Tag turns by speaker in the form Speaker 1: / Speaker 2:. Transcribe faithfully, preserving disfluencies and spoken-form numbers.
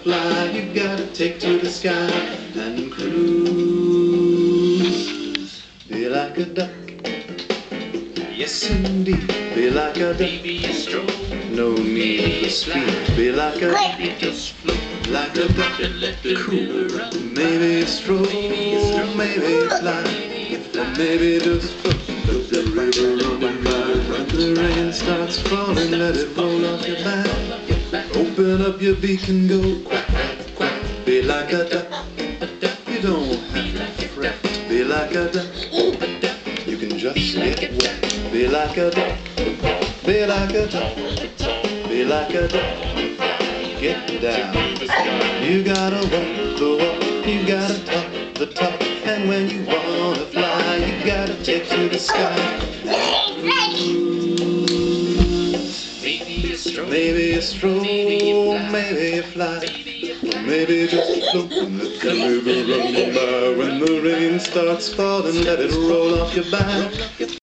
Speaker 1: fly, you gotta take to the sky and cruise. Be like a duck, yes indeed. Be like a duck, no need for speed. Be like a like a duck, cool. Maybe stroll, maybe fly, or maybe just float. Let the river run by. When the rain starts falling, let it roll off your back. Open up your beak and go quack, quack, quack. Be like a duck, you don't have to fret. Be like a duck, you can just get wet. Be like a duck, be like a duck, be like a duck. Get down. You gotta walk the walk, you gotta talk the talk, and when you wanna fly, you gotta take to the sky. Maybe a stroll, maybe a fly, or maybe just float and let the river run by. When the rain starts falling, let it roll off your back.